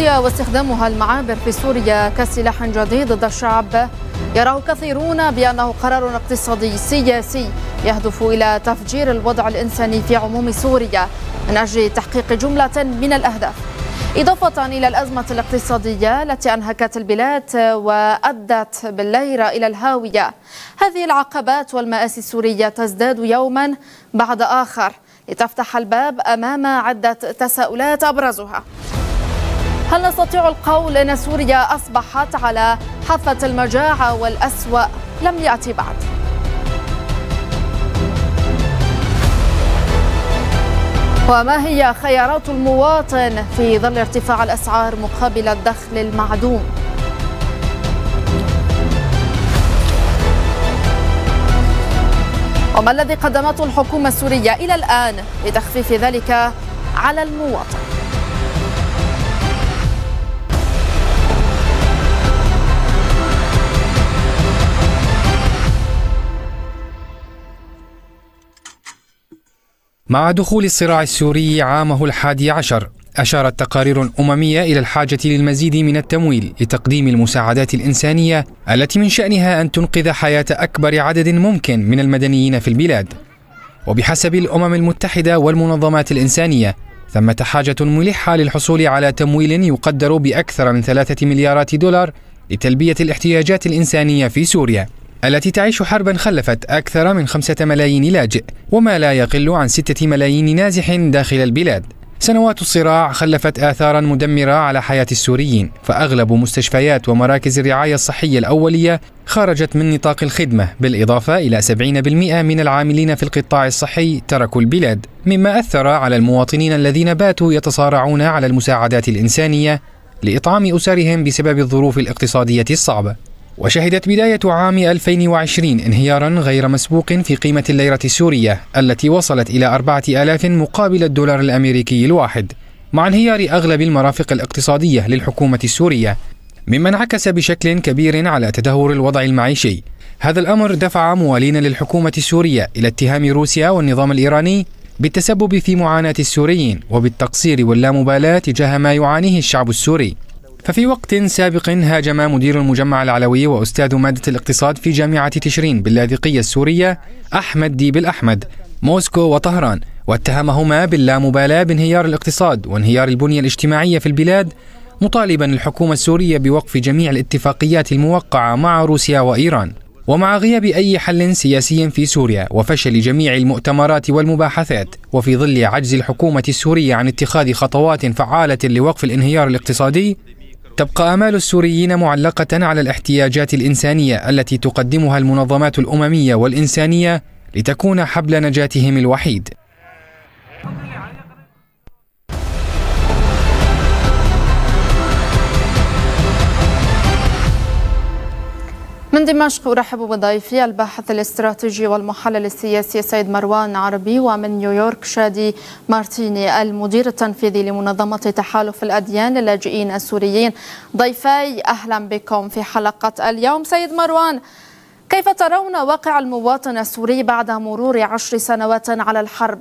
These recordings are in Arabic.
سوريا واستخدامها المعابر في سوريا كسلاح جديد ضد الشعب يراه كثيرون بأنه قرار اقتصادي سياسي يهدف إلى تفجير الوضع الإنساني في عموم سوريا من أجل تحقيق جملة من الأهداف، إضافة إلى الأزمة الاقتصادية التي أنهكت البلاد وأدت بالليرة إلى الهاوية. هذه العقبات والمآسي السورية تزداد يوما بعد آخر لتفتح الباب أمام عدة تساؤلات أبرزها: هل نستطيع القول أن سوريا أصبحت على حافة المجاعة والأسوأ لم يأتي بعد؟ وما هي خيارات المواطن في ظل ارتفاع الأسعار مقابل الدخل المعدوم؟ وما الذي قدمته الحكومة السورية إلى الآن لتخفيف ذلك على المواطن؟ مع دخول الصراع السوري عامه 11 أشارت تقارير أممية إلى الحاجة للمزيد من التمويل لتقديم المساعدات الإنسانية التي من شأنها أن تنقذ حياة أكبر عدد ممكن من المدنيين في البلاد. وبحسب الأمم المتحدة والمنظمات الإنسانية ثمة حاجة ملحة للحصول على تمويل يقدر بأكثر من 3 مليارات دولار لتلبية الاحتياجات الإنسانية في سوريا التي تعيش حربا خلفت أكثر من 5 ملايين لاجئ وما لا يقل عن 6 ملايين نازح داخل البلاد. سنوات الصراع خلفت آثارا مدمرة على حياة السوريين، فأغلب مستشفيات ومراكز الرعاية الصحية الأولية خرجت من نطاق الخدمة، بالإضافة إلى 70% من العاملين في القطاع الصحي تركوا البلاد، مما أثر على المواطنين الذين باتوا يتصارعون على المساعدات الإنسانية لإطعام أسرهم بسبب الظروف الاقتصادية الصعبة. وشهدت بداية عام 2020 انهيارا غير مسبوق في قيمة الليرة السورية التي وصلت إلى 4000 مقابل الدولار الأمريكي الواحد، مع انهيار أغلب المرافق الاقتصادية للحكومة السورية، مما انعكس بشكل كبير على تدهور الوضع المعيشي. هذا الأمر دفع موالين للحكومة السورية إلى اتهام روسيا والنظام الإيراني بالتسبب في معاناة السوريين وبالتقصير واللامبالاة تجاه ما يعانيه الشعب السوري. ففي وقت سابق هاجم مدير المجمع العلوي وأستاذ مادة الاقتصاد في جامعة تشرين باللاذقية السورية أحمد ديب الأحمد موسكو وطهران، واتهمهما باللامبالاة بانهيار الاقتصاد وانهيار البنية الاجتماعية في البلاد، مطالبا الحكومة السورية بوقف جميع الاتفاقيات الموقعة مع روسيا وإيران، ومع غياب أي حل سياسي في سوريا وفشل جميع المؤتمرات والمباحثات، وفي ظل عجز الحكومة السورية عن اتخاذ خطوات فعالة لوقف الانهيار الاقتصادي. تبقى آمال السوريين معلقة على الاحتياجات الإنسانية التي تقدمها المنظمات الأممية والإنسانية لتكون حبل نجاتهم الوحيد. من دمشق أرحب بضيفي الباحث الاستراتيجي والمحلل السياسي السيد مروان عربي، ومن نيويورك شادي مارتيني المدير التنفيذي لمنظمة تحالف الأديان للاجئين السوريين. ضيفي أهلا بكم في حلقة اليوم. سيد مروان، كيف ترون واقع المواطن السوري بعد مرور 10 سنوات على الحرب؟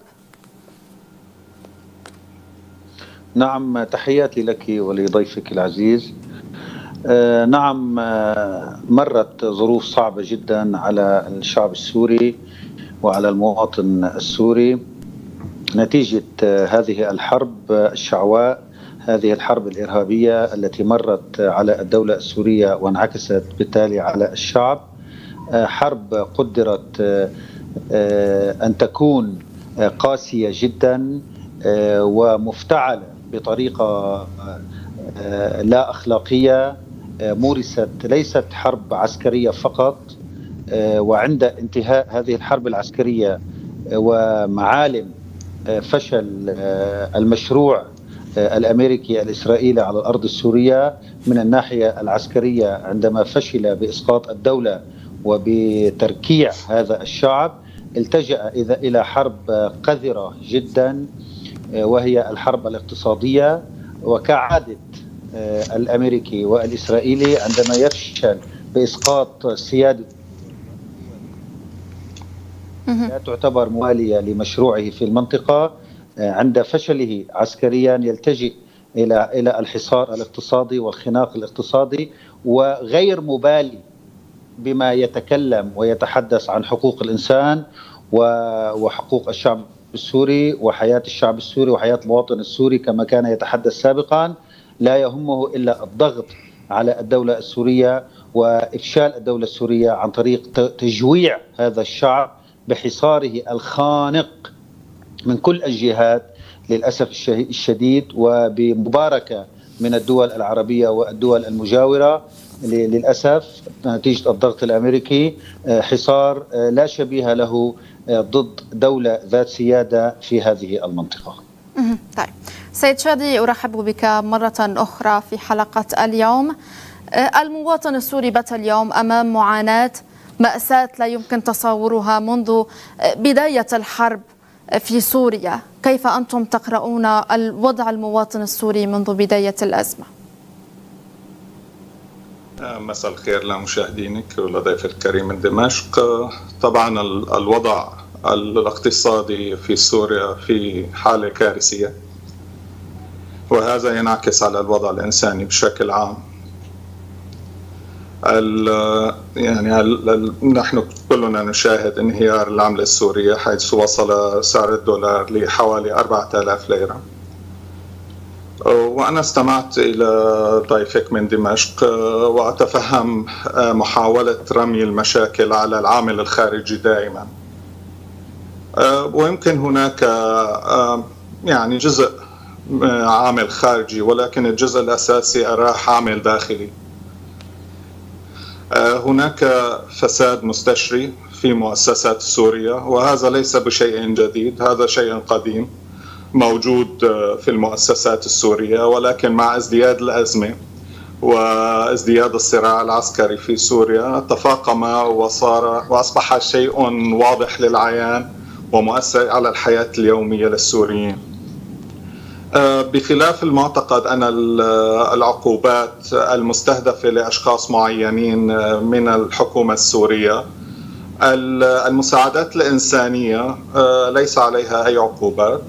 نعم، تحياتي لك ولضيفك العزيز. نعم، مرت ظروف صعبة جدا على الشعب السوري وعلى المواطن السوري نتيجة هذه الحرب الشعواء، هذه الحرب الإرهابية التي مرت على الدولة السورية وانعكست بالتالي على الشعب. حرب قدرت أن تكون قاسية جدا ومفتعلة بطريقة لا أخلاقية، مورست ليست حرب عسكرية فقط، وعند انتهاء هذه الحرب العسكرية ومعالم فشل المشروع الأمريكي الإسرائيلي على الأرض السورية من الناحية العسكرية، عندما فشل بإسقاط الدولة وبتركيع هذا الشعب، التجأ إلى حرب قذرة جدا وهي الحرب الاقتصادية. وكعادة الأمريكي والإسرائيلي عندما يفشل بإسقاط سيادة لا تعتبر موالية لمشروعه في المنطقة، عند فشله عسكريا يلتجئ إلى الحصار الاقتصادي والخناق الاقتصادي، وغير مبالي بما يتكلم ويتحدث عن حقوق الإنسان وحقوق الشعب السوري وحياة الشعب السوري وحياة المواطن السوري كما كان يتحدث سابقا. لا يهمه إلا الضغط على الدولة السورية وإفشال الدولة السورية عن طريق تجويع هذا الشعب بحصاره الخانق من كل الجهات للأسف الشديد، وبمباركة من الدول العربية والدول المجاورة للأسف نتيجة الضغط الأمريكي. حصار لا شبيه له ضد دولة ذات سيادة في هذه المنطقة. طيب سيد شادي، أرحب بك مرة أخرى في حلقة اليوم. المواطن السوري بات اليوم أمام معاناة، مأساة لا يمكن تصورها منذ بداية الحرب في سوريا. كيف أنتم تقرؤون الوضع المواطن السوري منذ بداية الأزمة؟ مساء الخير لمشاهدينك ولضيف الكريم من دمشق. طبعا الوضع الاقتصادي في سوريا في حالة كارثية، وهذا ينعكس على الوضع الإنساني بشكل عام. نحن كلنا نشاهد انهيار العملة السورية، حيث وصل سعر الدولار لحوالي 4000 ليرة. وأنا استمعت إلى ضيفك من دمشق وأتفهم محاولة رمي المشاكل على العامل الخارجي دائما، ويمكن هناك جزء عامل خارجي، ولكن الجزء الأساسي أراه عامل داخلي. هناك فساد مستشري في مؤسسات سوريا، وهذا ليس بشيء جديد، هذا شيء قديم موجود في المؤسسات السورية، ولكن مع ازدياد الأزمة وازدياد الصراع العسكري في سوريا تفاقم وأصبح شيء واضح للعيان ومؤثر على الحياة اليومية للسوريين. بخلاف المعتقد أن العقوبات المستهدفة لأشخاص معينين من الحكومة السورية، المساعدات الإنسانية ليس عليها أي عقوبات،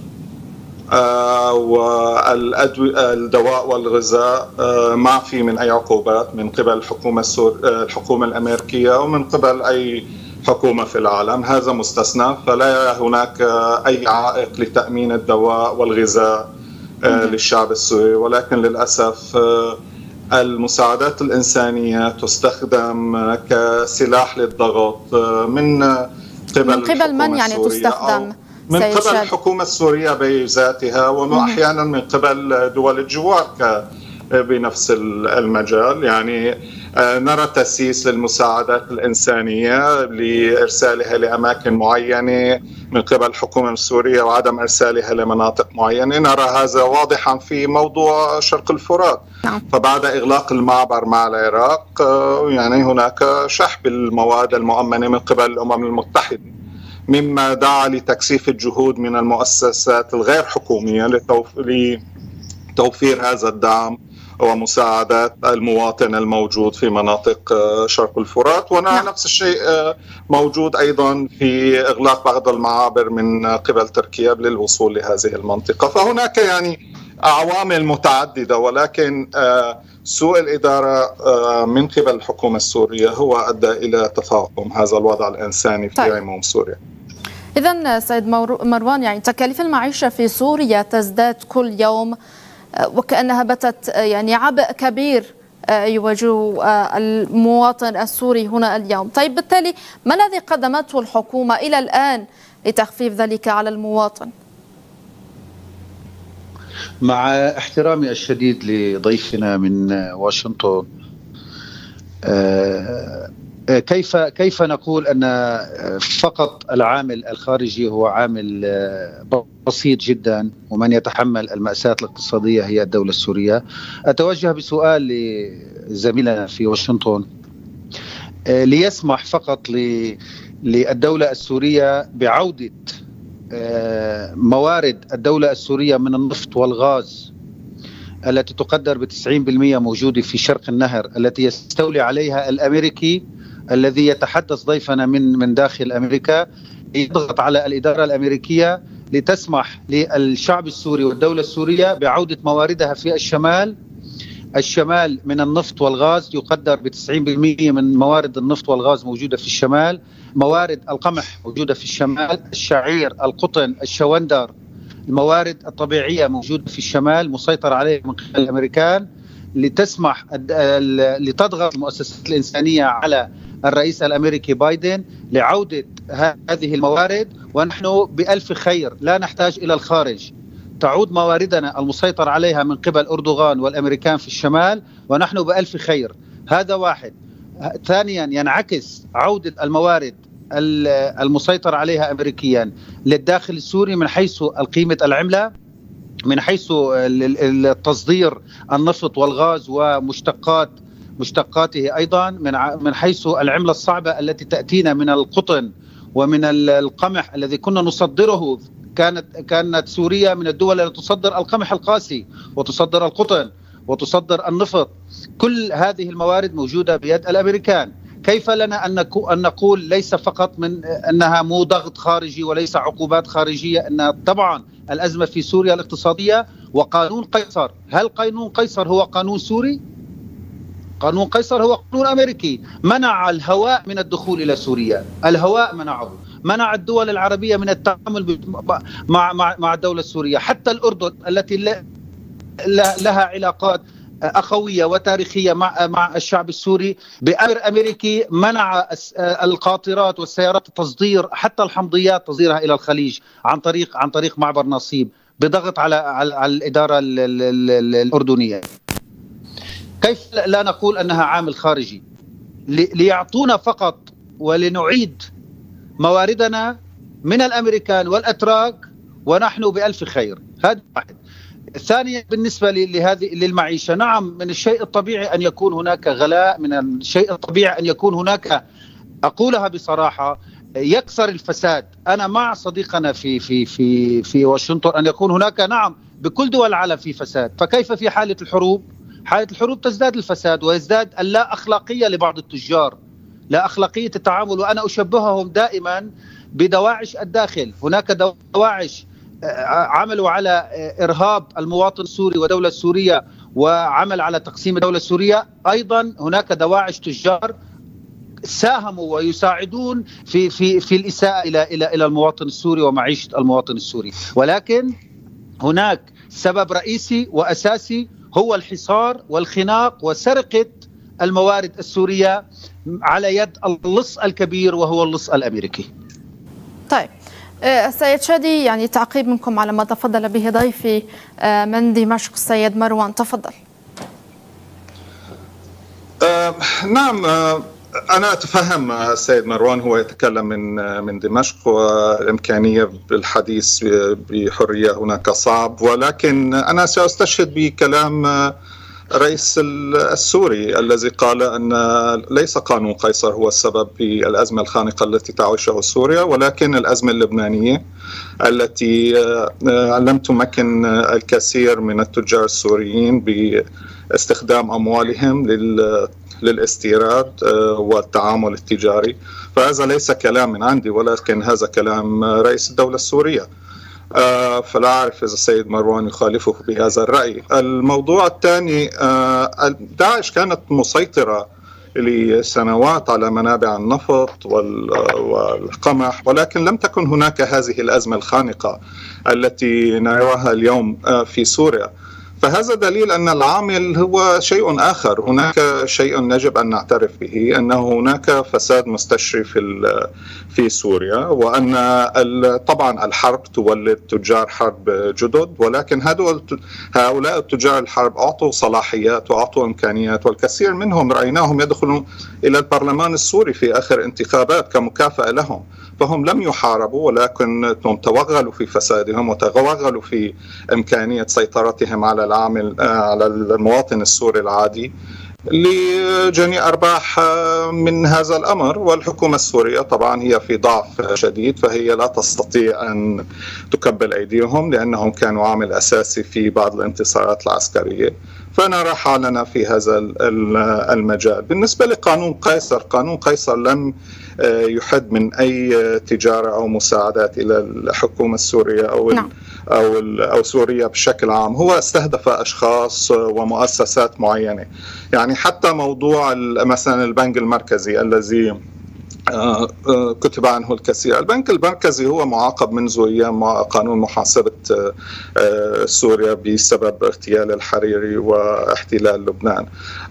والدواء والغذاء ما في من أي عقوبات من قبل الحكومة الأمريكية ومن قبل أي حكومة في العالم، هذا مستثنى. فلا هناك أي عائق لتأمين الدواء والغذاء للشعب السوري، ولكن للأسف المساعدات الإنسانية تستخدم كسلاح للضغط من قبل من تستخدم؟ من قبل الحكومة السورية بذاتها، وأحيانا من قبل دول الجوار بنفس المجال. نرى تأسيس للمساعدات الإنسانية لإرسالها لأماكن معينة من قبل الحكومة السورية وعدم إرسالها لمناطق معينة. نرى هذا واضحا في موضوع شرق الفرات. فبعد إغلاق المعبر مع العراق هناك شحب المواد المؤمنة من قبل الأمم المتحدة، مما دعا لتكثيف الجهود من المؤسسات الغير حكومية لتوفير هذا الدعم ومساعدات المواطن الموجود في مناطق شرق الفرات. ونفس الشيء موجود أيضا في إغلاق بعض المعابر من قبل تركيا للوصول لهذه المنطقة. فهناك عوامل متعددة، ولكن سوء الإدارة من قبل الحكومة السورية هو أدى إلى تفاقم هذا الوضع الإنساني في عموم سوريا. إذن سيد مروان، تكاليف المعيشة في سوريا تزداد كل يوم، وكأنها باتت عبء كبير يواجه المواطن السوري هنا اليوم. طيب بالتالي ما الذي قدمته الحكومة إلى الآن لتخفيف ذلك على المواطن؟ مع احترامي الشديد لضيفنا من واشنطن، كيف نقول أن فقط العامل الخارجي هو عامل بسيط جدا، ومن يتحمل المأساة الاقتصادية هي الدولة السورية؟ أتوجه بسؤال لزميلنا في واشنطن ليسمح فقط للدولة السورية بعودة موارد الدولة السورية من النفط والغاز التي تقدر ب90% موجودة في شرق النهر، التي يستولي عليها الأمريكي الذي يتحدث ضيفنا من داخل أمريكا، يضغط على الإدارة الأمريكية لتسمح للشعب السوري والدولة السورية بعودة مواردها في الشمال من النفط والغاز. يقدر ب90% من موارد النفط والغاز موجودة في الشمال، موارد القمح موجودة في الشمال، الشعير، القطن، الشوندر، الموارد الطبيعية موجودة في الشمال مسيطر عليها من قبل الأمريكان، لتسمح لتضغط المؤسسات الإنسانية على الرئيس الأمريكي بايدن لعودة هذه الموارد. ونحن بألف خير، لا نحتاج إلى الخارج، تعود مواردنا المسيطر عليها من قبل أردوغان والأمريكان في الشمال ونحن بألف خير. هذا واحد. ثانيا، ينعكس عودة الموارد المسيطر عليها أمريكيا للداخل السوري من حيث القيمة العملة، من حيث التصدير النفط والغاز ومشتقاته، أيضا من حيث العملة الصعبة التي تأتينا من القطن ومن القمح الذي كنا نصدره. كانت سوريا من الدول التي تصدر القمح القاسي وتصدر القطن وتصدر النفط. كل هذه الموارد موجودة بيد الأمريكان. كيف لنا أن نقول ليس فقط من أنها مو ضغط خارجي وليس عقوبات خارجية؟ أن طبعا الأزمة في سوريا الاقتصادية وقانون قيصر. هل قانون قيصر هو قانون سوري؟ قانون قيصر هو قانون أمريكي منع الهواء من الدخول إلى سوريا، الهواء منعه، منع الدول العربية من التعامل مع الدولة السورية. حتى الأردن التي لها علاقات أخوية وتاريخية مع الشعب السوري بأمر أمريكي منع القاطرات والسيارات التصدير، حتى الحمضيات تصديرها إلى الخليج عن طريق معبر نصيب بضغط على الإدارة الأردنية. كيف لا نقول أنها عامل خارجي؟ ليعطونا فقط ولنعيد مواردنا من الأمريكان والأتراك ونحن بألف خير. هذا واحد. ثانيا، بالنسبة للمعيشة، نعم من الشيء الطبيعي أن يكون هناك غلاء، من الشيء الطبيعي أن يكون هناك، أقولها بصراحة، يكسر الفساد. أنا مع صديقنا في واشنطن أن يكون هناك، نعم بكل دول العالم في فساد، فكيف في حالة الحروب؟ حالة الحروب تزداد الفساد ويزداد اللا أخلاقية لبعض التجار، لا أخلاقية التعامل. وأنا أشبههم دائما بدواعش الداخل. هناك دواعش عملوا على إرهاب المواطن السوري والدولة السورية وعمل على تقسيم الدولة السورية. أيضا هناك دواعش تجار ساهموا ويساعدون في الإساءة إلى المواطن السوري ومعيشة المواطن السوري. ولكن هناك سبب رئيسي وأساسي هو الحصار والخناق وسرقة الموارد السورية على يد اللص الكبير وهو اللص الأمريكي. طيب السيد شادي، يعني تعقيب منكم على ما تفضل به ضيفي من دمشق السيد مروان، تفضل. نعم، أنا أتفهم السيد مروان هو يتكلم من دمشق والإمكانية بالحديث بحرية هناك صعب، ولكن أنا سأستشهد بكلام الرئيس السوري الذي قال أن ليس قانون قيصر هو السبب في الأزمة الخانقة التي تعيشها سوريا، ولكن الأزمة اللبنانية التي لم تمكن الكثير من التجار السوريين باستخدام أموالهم للاستيراد والتعامل التجاري. فهذا ليس كلام من عندي، ولكن هذا كلام رئيس الدولة السورية. فلا أعرف إذا السيد مروان يخالفه بهذا الرأي. الموضوع الثاني، داعش كانت مسيطرة لسنوات على منابع النفط والقمح، ولكن لم تكن هناك هذه الأزمة الخانقة التي نراها اليوم في سوريا. فهذا دليل أن العامل هو شيء آخر. هناك شيء يجب أن نعترف به، أنه هناك فساد مستشري في سوريا، وأن طبعا الحرب تولد تجار حرب جدد، ولكن هؤلاء التجار الحرب أعطوا صلاحيات وأعطوا إمكانيات، والكثير منهم رأيناهم يدخلون إلى البرلمان السوري في آخر انتخابات كمكافأة لهم. فهم لم يحاربوا، ولكنهم توغلوا في فسادهم وتوغلوا في إمكانية سيطرتهم على على المواطن السوري العادي لجني أرباح من هذا الأمر. والحكومة السورية طبعا هي في ضعف شديد، فهي لا تستطيع أن تكبل أيديهم لأنهم كانوا عامل أساسي في بعض الانتصارات العسكرية. فنرى حالنا في هذا المجال. بالنسبة لقانون قيصر، قانون قيصر لم يحد من أي تجارة أو مساعدات إلى الحكومة السورية أو سوريا بشكل عام. هو استهدف أشخاص ومؤسسات معينة. يعني حتى موضوع مثلا البنك المركزي الذي كتب عنه الكثير، البنك المركزي هو معاقب منذ أيام قانون محاسبة سوريا بسبب اغتيال الحريري واحتلال لبنان.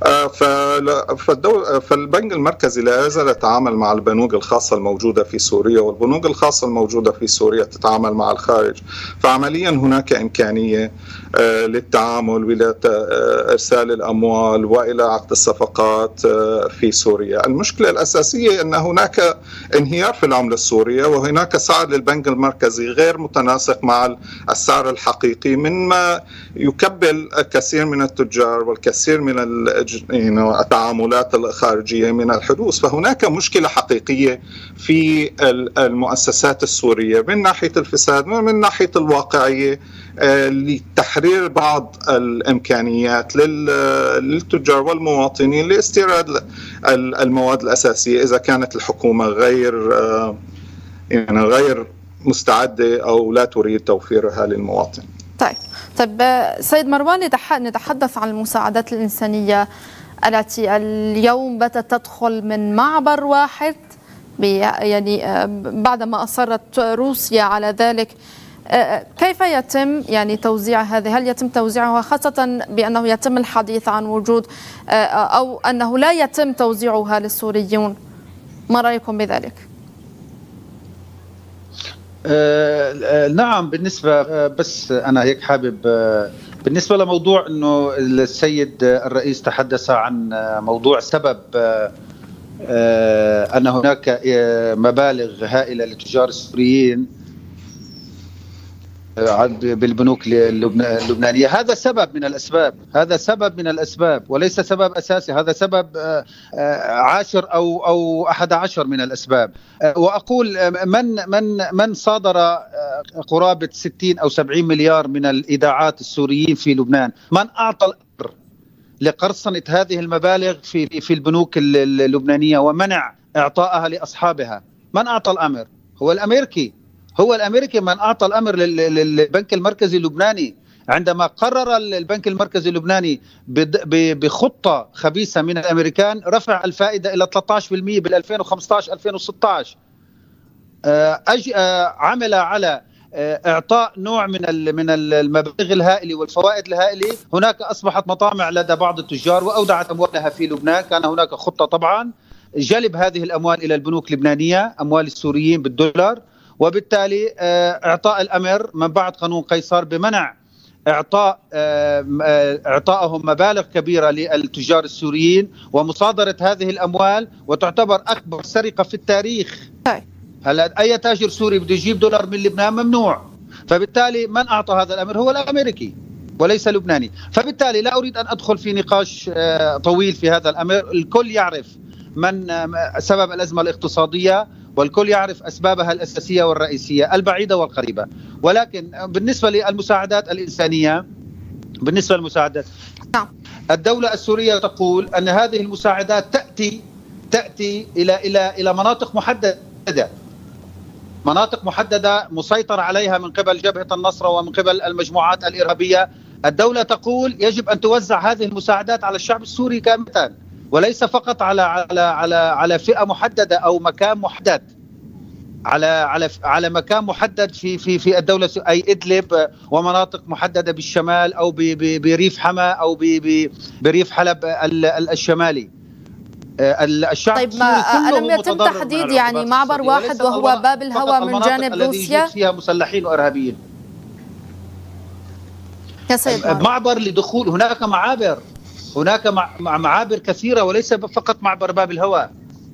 فالبنك المركزي لا يزال يتعامل مع البنوك الخاصة الموجودة في سوريا، والبنوك الخاصة الموجودة في سوريا تتعامل مع الخارج. فعمليا هناك إمكانية للتعامل وإلى إرسال الأموال وإلى عقد الصفقات في سوريا. المشكلة الأساسية أن هناك انهيار في العملة السورية، وهناك سعر للبنك المركزي غير متناسق مع السعر الحقيقي، مما يكبل الكثير من التجار والكثير من التعاملات الخارجية من الحدوث. فهناك مشكلة حقيقية في المؤسسات السورية من ناحية الفساد ومن ناحية الواقعية لتحرير بعض الإمكانيات للتجار والمواطنين لاستيراد المواد الأساسية إذا كانت الحكومة غير مستعدة أو لا تريد توفيرها للمواطن. طيب سيد مروان، نتحدث عن المساعدات الإنسانية التي اليوم باتت تدخل من معبر واحد، يعني بعدما أصرت روسيا على ذلك. كيف يتم يعني توزيع هذه؟ هل يتم توزيعها، خاصة بأنه يتم الحديث عن وجود أو أنه لا يتم توزيعها للسوريون؟ ما رأيكم بذلك؟ نعم، بالنسبة بس أنا هيك حابب بالنسبة لموضوع أنه السيد الرئيس تحدث عن موضوع سبب أن هناك مبالغ هائلة للتجار السوريين بالبنوك اللبنانية. هذا سبب من الأسباب، وليس سبب أساسي. هذا سبب 10 أو 11 من الأسباب. وأقول من صادر قرابة 60 أو 70 مليار من الإيداعات السوريين في لبنان، من أعطى الأمر لقرصنة هذه المبالغ في البنوك اللبنانية ومنع إعطائها لأصحابها؟ من أعطى الأمر؟ هو الأمريكي من أعطى الأمر للبنك المركزي اللبناني. عندما قرر البنك المركزي اللبناني بخطة خبيثة من الأمريكان رفع الفائدة إلى 13% بال 2015-2016، عمل على إعطاء نوع من المبالغ الهائلة والفوائد الهائلة. هناك أصبحت مطامع لدى بعض التجار وأودعت أموالها في لبنان. كان هناك خطة طبعا جلب هذه الأموال إلى البنوك اللبنانية، أموال السوريين بالدولار، وبالتالي إعطاء الأمر من بعد قانون قيصر بمنع إعطائهم مبالغ كبيرة للتجار السوريين ومصادرة هذه الأموال، وتعتبر أكبر سرقة في التاريخ. هلا أي تاجر سوري بده يجيب دولار من لبنان ممنوع. فبالتالي من أعطى هذا الأمر هو الأمريكي وليس لبناني. فبالتالي لا أريد أن أدخل في نقاش طويل في هذا الأمر. الكل يعرف من سبب الأزمة الاقتصادية، والكل يعرف أسبابها الأساسية والرئيسية البعيدة والقريبة. ولكن بالنسبة للمساعدات الإنسانية، الدولة السورية تقول أن هذه المساعدات تأتي إلى مناطق محددة مسيطر عليها من قبل جبهة النصرة ومن قبل المجموعات الإرهابية. الدولة تقول يجب أن توزع هذه المساعدات على الشعب السوري كاملة، وليس فقط على فئة محددة أو مكان محدد، على مكان محدد في الدولة، أي إدلب ومناطق محددة بالشمال أو بريف حما أو بريف حلب الشمالي. الشعب طيب، ما ألم يتم تحديد يعني معبر واحد وهو باب الهوى من جانب روسيا؟ فيها مسلحين وإرهابيين. معبر لدخول، هناك معابر كثيرة وليس فقط معبر باب الهوى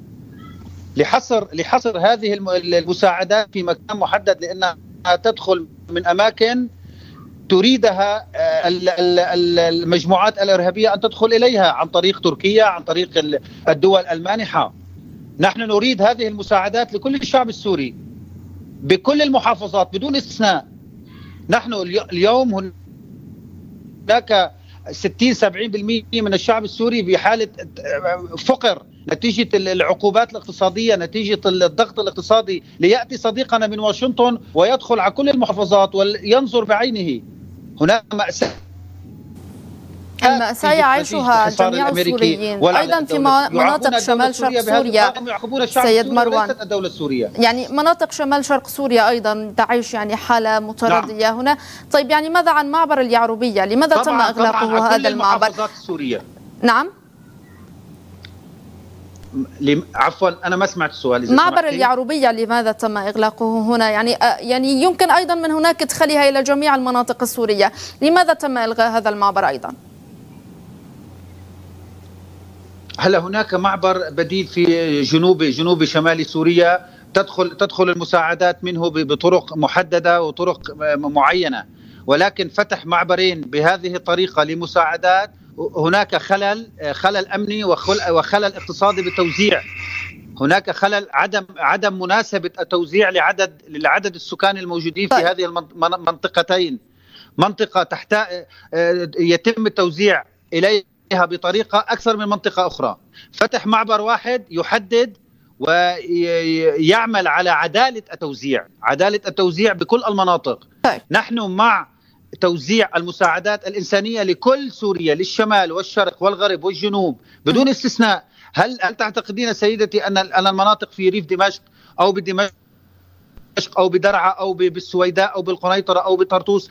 لحصر هذه المساعدات في مكان محدد، لأنها تدخل من أماكن تريدها المجموعات الإرهابية أن تدخل إليها عن طريق تركيا، عن طريق الدول المانحة. نحن نريد هذه المساعدات لكل الشعب السوري بكل المحافظات بدون استثناء. نحن اليوم هناك 60-70% من الشعب السوري بحالة فقر نتيجة العقوبات الاقتصادية، نتيجة الضغط الاقتصادي. ليأتي صديقنا من واشنطن ويدخل على كل المحافظات وينظر بعينه. هناك مأساة يعيشها جميع السوريين أيضا في مناطق شمال شرق سوريا. سيد مروان، الدولة السورية يعني مناطق شمال شرق سوريا أيضا تعيش يعني حالة متردية. نعم. هنا طيب يعني ماذا عن معبر اليعروبية؟ لماذا تم إغلاقه هذا المعبر؟ السورية. نعم، عفوا أنا ما سمعت السؤال. معبر اليعروبية لماذا تم إغلاقه هنا؟ يعني يمكن أيضا من هناك إدخالها إلى جميع المناطق السورية، لماذا تم إلغاء هذا المعبر أيضا؟ هلا هناك معبر بديل في جنوب شمال سوريا، تدخل المساعدات منه بطرق محددة وطرق معينة، ولكن فتح معبرين بهذه الطريقة لمساعدات هناك خلل أمني وخلل اقتصادي بالتوزيع. هناك خلل عدم مناسبة التوزيع لعدد السكان الموجودين في هذه المنطقتين. منطقة يتم التوزيع إليها بطريقة أكثر من منطقة أخرى. فتح معبر واحد يحدد ويعمل على عدالة التوزيع بكل المناطق. نحن مع توزيع المساعدات الإنسانية لكل سوريا، للشمال والشرق والغرب والجنوب بدون استثناء. هل تعتقدين سيدتي أن المناطق في ريف دمشق أو بدمشق أو بدرعا أو بالسويداء أو بالقنيطرة أو بطرطوس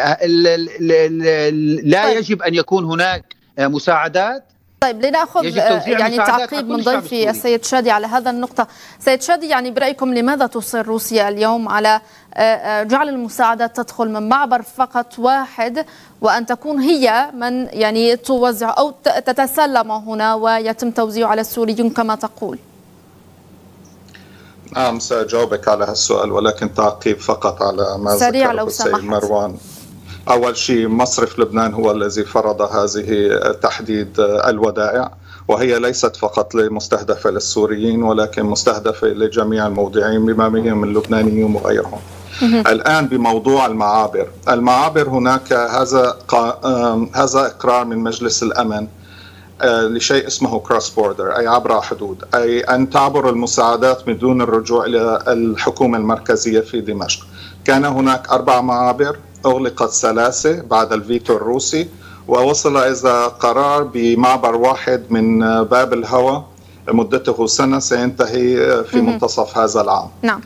لا يجب أن يكون هناك مساعدات؟ طيب لنأخذ يعني تعقيب من ضيفي السيد شادي على هذا النقطة. سيد شادي، يعني برأيكم لماذا تصر روسيا اليوم على جعل المساعدات تدخل من معبر فقط واحد، وأن تكون هي من يعني توزع أو تتسلم هنا ويتم توزيعه على السوريين كما تقول؟ نعم سأجاوبك على هالسؤال، ولكن تعقيب فقط على ما ذكره السيد مروان. أول شيء مصرف لبنان هو الذي فرض هذه تحديد الودائع، وهي ليست فقط لمستهدفة للسوريين ولكن مستهدفة لجميع المودعين بما بهم اللبنانيين وغيرهم. الآن بموضوع المعابر هناك هذا إقرار من مجلس الأمن لشيء اسمه كروس بوردر، أي عبر حدود، أي أن تعبر المساعدات بدون الرجوع إلى الحكومة المركزية في دمشق. كان هناك 4 معابر، أغلقت 3 بعد الفيتو الروسي، ووصل إذا قرار بمعبر واحد من باب الهوى مدته سنة سينتهي في منتصف هذا العام. نعم.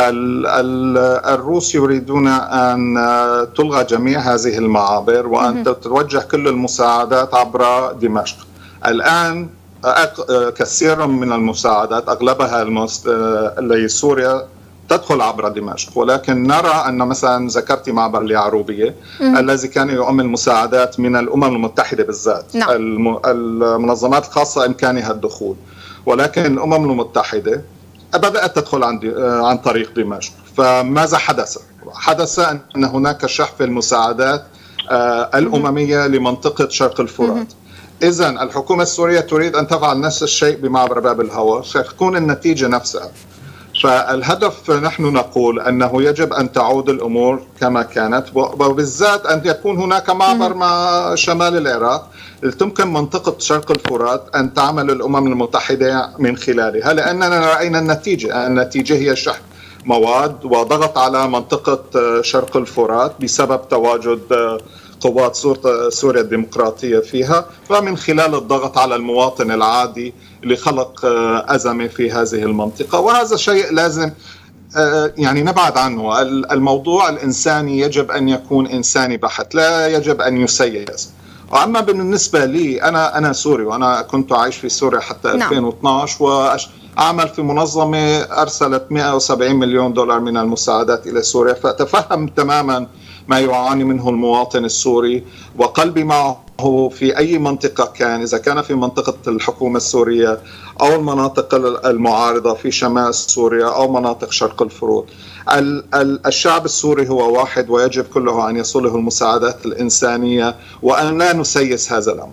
الروس يريدون أن تلغى جميع هذه المعابر وأن تتوجه كل المساعدات عبر دمشق. الآن كثير من المساعدات أغلبها لسوريا تدخل عبر دمشق، ولكن نرى أن مثلا ذكرت معبر اليعروبية الذي كان يؤمن المساعدات من الأمم المتحدة بالذات. نعم. المنظمات الخاصة إمكانها الدخول، ولكن الأمم المتحدة بدأت تدخل عن طريق دمشق. فماذا حدث؟ حدث أن هناك شح في المساعدات الأممية لمنطقة شرق الفرات. إذن الحكومة السورية تريد أن تفعل نفس الشيء بمعبر باب الهوى، ستكون النتيجة نفسها. فالهدف نحن نقول أنه يجب أن تعود الأمور كما كانت، وبالذات أن يكون هناك معبر مع شمال العراق تمكن منطقة شرق الفرات أن تعمل الأمم المتحدة من خلالها، لأننا رأينا النتيجة هي شحن مواد وضغط على منطقة شرق الفرات بسبب تواجد قوات سوريا الديمقراطية فيها، ومن خلال الضغط على المواطن العادي لخلق أزمة في هذه المنطقة. وهذا شيء لازم يعني نبعد عنه. الموضوع الإنساني يجب أن يكون إنساني بحت، لا يجب أن يسيس. وأما بالنسبة لي أنا سوري، وأنا كنت عايش في سوريا حتى 2012 وأعمل في منظمة أرسلت 170 مليون دولار من المساعدات إلى سوريا، فأتفهم تماما ما يعاني منه المواطن السوري، وقلبي معه في أي منطقة كان، إذا كان في منطقة الحكومة السورية أو المناطق المعارضة في شمال سوريا أو مناطق شرق الفرات. الشعب السوري هو واحد، ويجب كله أن يصله المساعدات الإنسانية وأن لا نسيس هذا الأمر.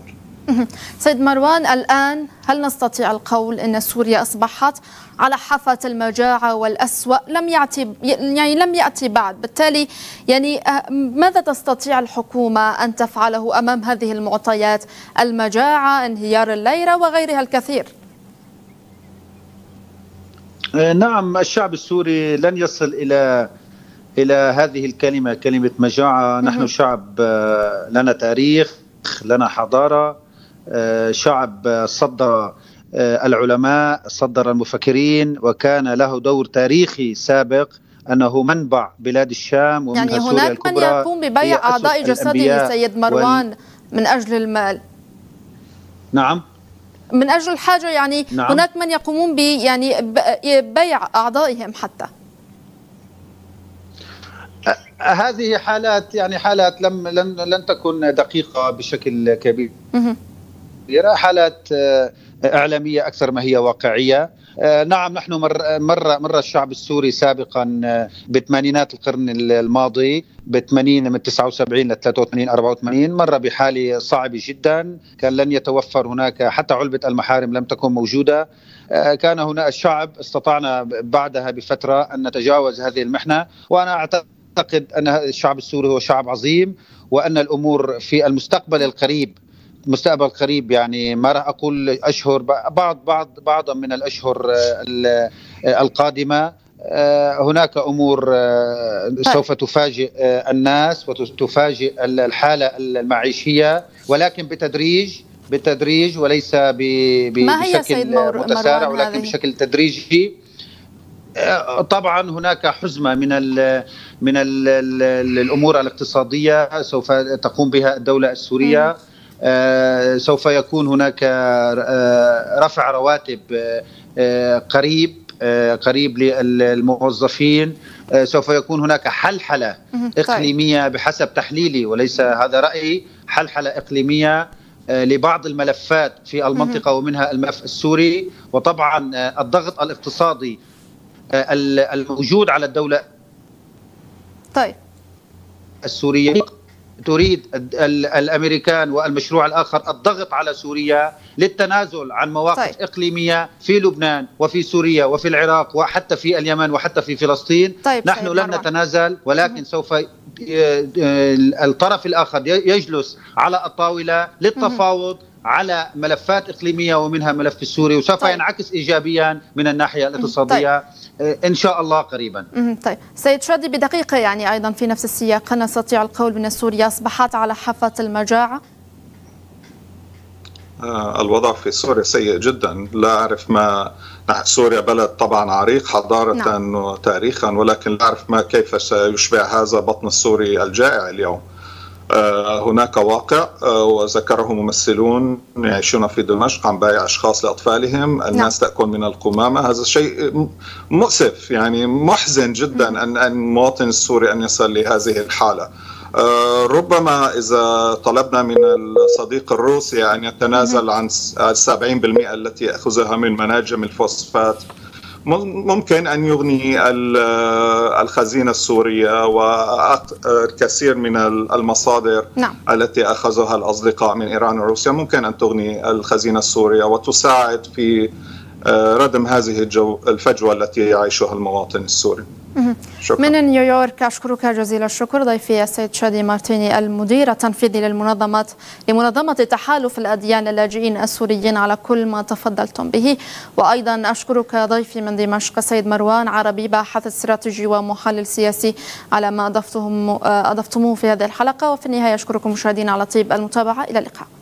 سيد مروان، الآن هل نستطيع القول أن سوريا أصبحت على حافة المجاعة والأسوأ لم يأتي بعد؟ بالتالي ماذا تستطيع الحكومة أن تفعله أمام هذه المعطيات؟ المجاعة، انهيار الليرة وغيرها الكثير. نعم، الشعب السوري لن يصل إلى هذه الكلمة، كلمة مجاعة. نحن شعب لنا تاريخ، لنا حضارة، شعب صدر العلماء، صدر المفكرين، وكان له دور تاريخي سابق أنه منبع بلاد الشام ومنها سوريا هناك الكبرى. من يقوم ببيع أعضاء جسده سيد مروان من أجل المال. نعم، من أجل الحاجة، نعم. هناك من يقومون ببيع أعضائهم حتى. هذه حالات لن تكن دقيقة بشكل كبير، حالات إعلامية أكثر ما هي واقعية. نعم، نحن مر الشعب السوري سابقا بالثمانينات القرن الماضي، من 79 ل 83 84 مر بحالة صعبة جدا، كان لن يتوفر هناك حتى علبة المحارم لم تكن موجودة. كان هنا الشعب استطعنا بعدها بفترة أن نتجاوز هذه المحنة، وأنا أعتقد أن الشعب السوري هو شعب عظيم، وأن الأمور في المستقبل القريب، ما راح أقول أشهر، بعض من الأشهر القادمة هناك أمور سوف تفاجئ الناس وتفاجئ الحالة المعيشية، ولكن بالتدريج وليس بشكل متسارع، ولكن بشكل تدريجي. طبعا هناك حزمة من الأمور الاقتصادية سوف تقوم بها الدولة السورية. سوف يكون هناك رفع رواتب قريب للموظفين. سوف يكون هناك حلحلة إقليمية بحسب تحليلي، وليس هذا رأيي، حلحلة إقليمية لبعض الملفات في المنطقة ومنها الملف السوري. وطبعا الضغط الاقتصادي الموجود على الدولة السورية، تريد الأمريكان والمشروع الآخر الضغط على سوريا للتنازل عن مواقف إقليمية في لبنان وفي سوريا وفي العراق وحتى في اليمن وحتى في فلسطين. نحن لن نتنازل، ولكن سوف الطرف الآخر يجلس على الطاولة للتفاوض على ملفات إقليمية ومنها ملف السوري، وسوف ينعكس إيجابيا من الناحية الاقتصادية إن شاء الله قريبا. طيب سيد شادي، بدقيقة أيضا في نفس السياق، هل نستطيع القول بأن سوريا أصبحت على حافة المجاعة؟ الوضع في سوريا سيء جدا. لا أعرف سوريا بلد طبعا عريق حضارة وتاريخا، ولكن لا أعرف كيف سيشبع هذا بطن السوري الجائع اليوم. هناك واقع وذكره ممثلون يعيشون في دمشق عن بيع أشخاص لأطفالهم، الناس تأكل من القمامة. هذا شيء مؤسف، محزن جدا أن المواطن السوري أن يصل لهذه الحالة. ربما إذا طلبنا من الصديق الروسي أن يتنازل عن 70% التي يأخذها من مناجم الفوسفات، ممكن أن يغني الخزينة السورية والكثير من المصادر التي أخذها الأصدقاء من إيران وروسيا، ممكن أن تغني الخزينة السورية وتساعد في ردم هذه الفجوة التي يعيشها المواطن السوري. شكرا. من نيويورك أشكرك جزيل الشكر ضيفي السيد شادي مارتيني، المدير التنفيذي لمنظمة تحالف الأديان للاجئين السوريين، على كل ما تفضلتم به. وأيضا أشكرك ضيفي من دمشق السيد مروان عربي، باحث استراتيجي ومحلل سياسي، على ما أضفتموه في هذه الحلقة. وفي النهاية أشكركم مشاهدينا على طيب المتابعة. إلى اللقاء.